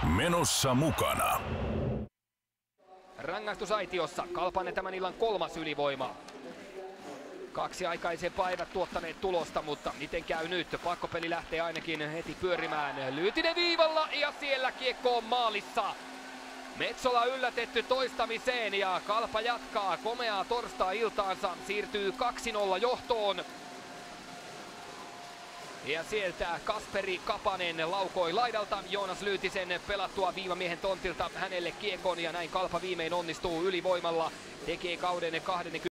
Menossa mukana. Rangaistusaitiossa Kalpanen tämän illan 3. ylivoima. 2 aikaisempaa eivät tuottaneet tulosta, mutta miten käy nyt? Pakkopeli lähtee ainakin heti pyörimään. Lyytinen viivalla ja siellä kiekko on maalissa. Metsola yllätetty toistamiseen ja Kalpa jatkaa komeaa torstai-iltaansa. Siirtyy 2-0 johtoon. Ja sieltä Kasperi Kapanen laukoi laidalta Joonas Lyytisen pelattua viivamiehen tontilta hänelle kiekon ja näin Kalpa viimein onnistuu ylivoimalla. Tekee kauden 20.